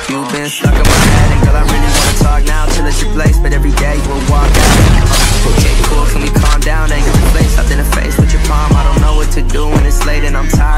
You've been stuck in my head, and girl, I really wanna talk now till it's your place, but every day you will walk out. Okay, cool, can we calm down? Anger replaced, up in the face with your palm. I don't know what to do when it's late and I'm tired.